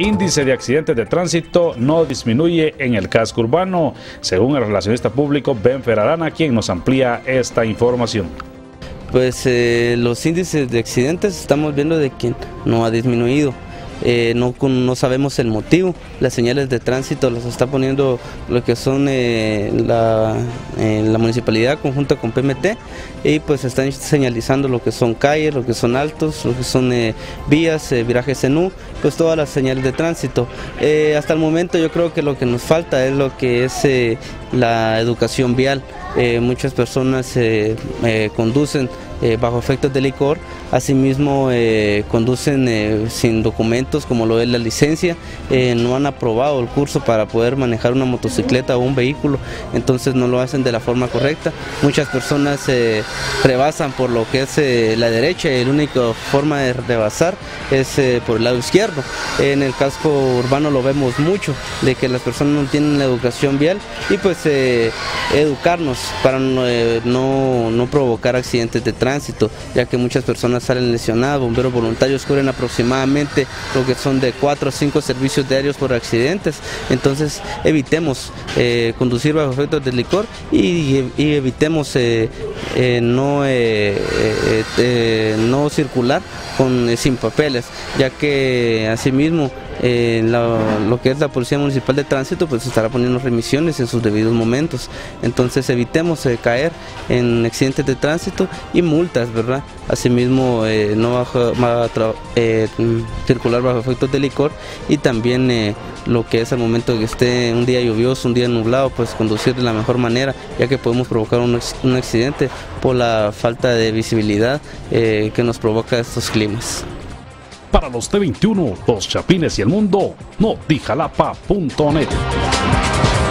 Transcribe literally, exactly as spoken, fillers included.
índice de accidentes de tránsito no disminuye en el casco urbano, según el relacionista público Benfer Arana, quien nos amplía esta información. Pues eh, los índices de accidentes estamos viendo de que no ha disminuido. Eh, no, no sabemos el motivo. Las señales de tránsito las está poniendo lo que son eh, la, eh, la municipalidad conjunta con P M T, y pues están señalizando lo que son calles, lo que son altos, lo que son eh, vías, eh, virajes en U, pues todas las señales de tránsito. Eh, hasta el momento yo creo que lo que nos falta es lo que es eh, la educación vial. Eh, muchas personas eh, eh, conducen eh, bajo efectos de licor, asimismo eh, conducen eh, sin documentos como lo es la licencia, eh, no han aprobado el curso para poder manejar una motocicleta o un vehículo, entonces no lo hacen de la forma correcta. Muchas personas eh, rebasan por lo que es eh, la derecha, y la única forma de rebasar es eh, por el lado izquierdo. En el casco urbano lo vemos mucho, de que las personas no tienen la educación vial, y pues eh, educarnos para no, eh, no, no provocar accidentes de tránsito, ya que muchas personas salen lesionadas. Bomberos voluntarios cubren aproximadamente lo que son de cuatro a cinco servicios diarios por accidentes, entonces evitemos eh, conducir bajo efectos de licor, y, y evitemos eh, eh, no, eh, eh, eh, no circular con, eh, sin papeles, ya que asimismo Eh, la, lo que es la Policía Municipal de Tránsito pues estará poniendo remisiones en sus debidos momentos, entonces evitemos eh, caer en accidentes de tránsito y multas, ¿verdad? Asimismo eh, no bajo, bajo, eh, circular bajo efectos de licor, y también eh, lo que es al momento que esté un día lluvioso, un día nublado, pues conducir de la mejor manera, ya que podemos provocar un, un accidente por la falta de visibilidad eh, que nos provoca estos climas. Para los T veintiuno, Los Chapines y el Mundo, notijalapa punto net.